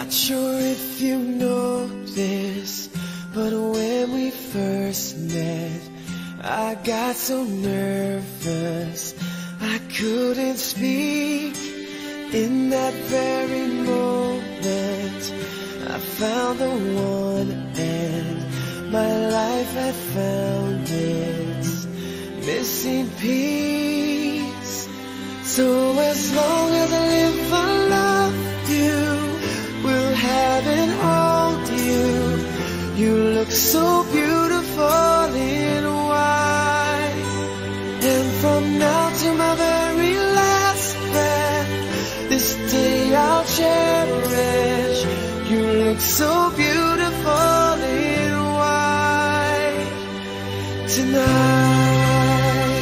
Not sure if you know this, but when we first met, I got so nervous I couldn't speak. In that very moment, I found the one, and my life had found its missing piece. So as long as I live, I love you, will have and hold you. You look so beautiful in white, and from now to my very last breath, this day I'll cherish. You look so beautiful in white tonight.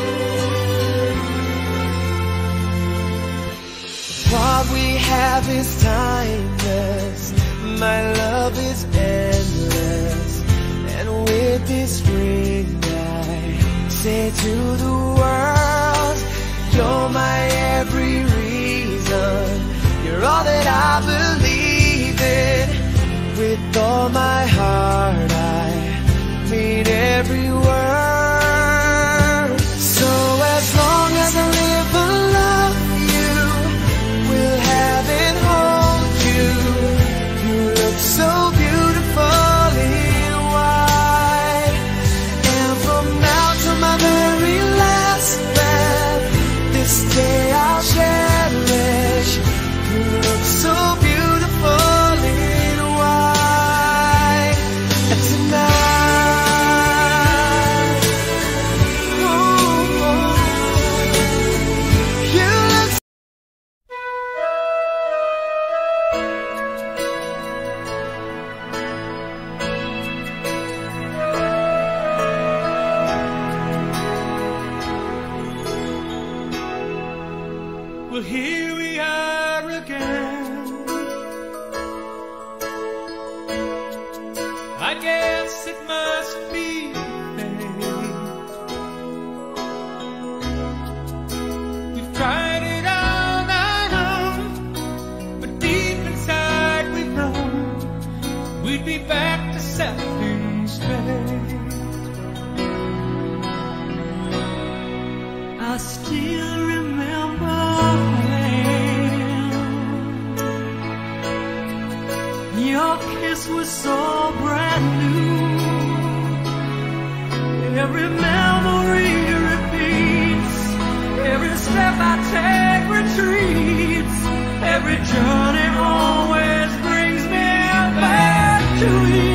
What we have is timeless, my love is endless, and with this ring I say to the world, you're my every reason, you're all that I believe in. With all my heart I mean every word. So as long as I live, I love you, will have and hold you. You look so beautiful in white, and from now to my very last breath, this day I'll cherish. You look so beautiful in white tonight. You look Well, here we are again. I guess it must be fate. We've tried it all night long, but deep inside we know we'd be back to setting straight. I still remember your kiss was so brand new. Every memory repeats, every step I take retreats, every journey always brings me back to you.